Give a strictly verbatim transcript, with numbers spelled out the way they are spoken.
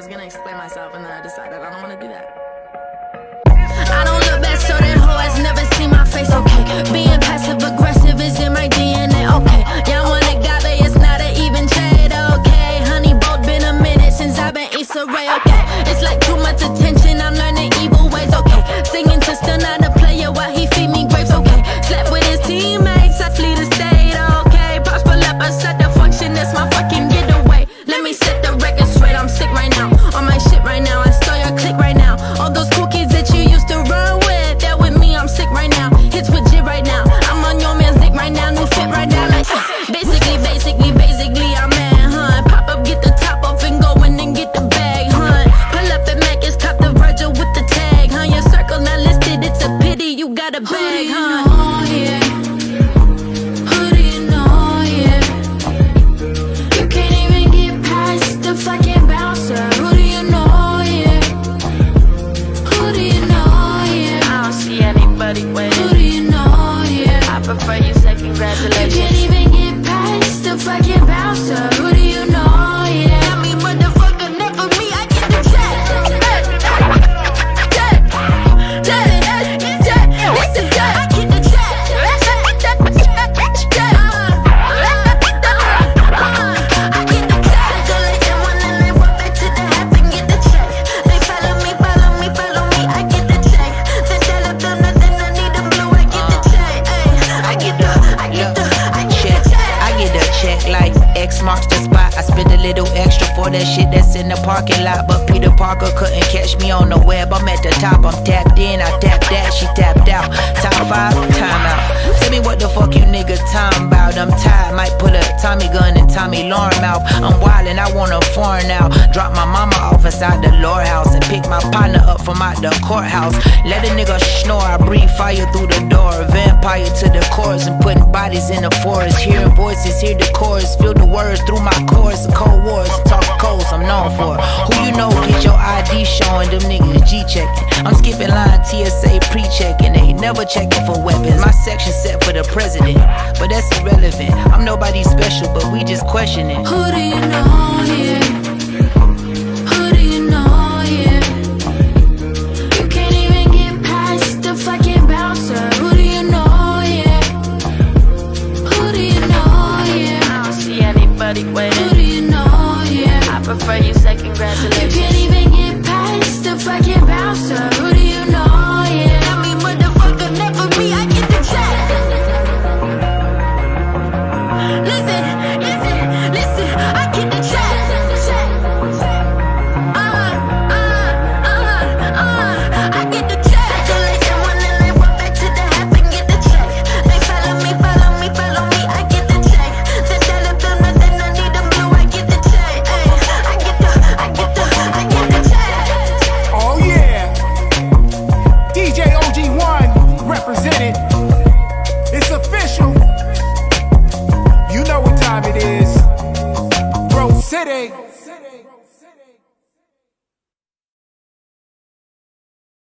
was gonna explain myself, and then I decided I don't want to do that. I don't look back, so that hoe has never seen my face, okay. Being passive aggressive is in my D N A, okay. Y'all want agave, it's not an even trade, okay. Honey boat, been a minute since I've been Issa Rae, okay. It's like too much attention, I'm learning evil ways, okay. Singing to stun out a player while he feed me grapes, okay. Slept with his teammates, I flee the state, okay. Pops pull up, I set the function, that's my fucking getaway. Let me set the record straight, I'm sick right now. On my shit right now, I stole your clique right now. All those cool kids that you used to run with, they're with me, I'm sick right now. Hits with Jid right now, I'm on your man's dick right now. New fit right now, like uh, basically, basically, basically, I'm mad, huh? Pop up, get the top off and go in and get the bag, huh? Pull up and Mac is cop the Virgil with the tag, huh? Your circle not listed, it's a pity you got a bag, huh? Congratulations. You can't even get past the fucking bouncer. Who do you know? Yeah, I mean, motherfucker, never me. I get the check. Check, check, check. It's a check. I get the check. I get the check. Go like that one and then walk back to the half and get the check. They follow me, follow me, follow me. I get the check. Then tell them nothing. I need them blue. I get the check. I get the. Like X marks the spot. I spend a little extra for that shit that's in the parking lot. But Peter Parker couldn't catch me on the web. I'm at the top, I'm tapped in, I tapped that, she tapped out. Top five, time out. Tell me what the fuck you nigga time about. I'm tired, might pull a Tommy gun and Tommy Lauren mouth. I'm wildin', I want a foreign now. Drop my mama off inside the lore house and pick my partner up from out the courthouse. Let a nigga snore, I breathe fire through the door. Vampire to the chorus and putting bodies in the forest. Hearing voices, hear the chorus, feel the words through my chorus. Cold wars, talk codes, I'm known for. Who you know, get your I D showing, them niggas G-checking. I'm skipping line, T S A pre-checking. They never checking for weapons. My section set for the president, but that's irrelevant. I'm nobody special, but we just questioning. Who do you know here?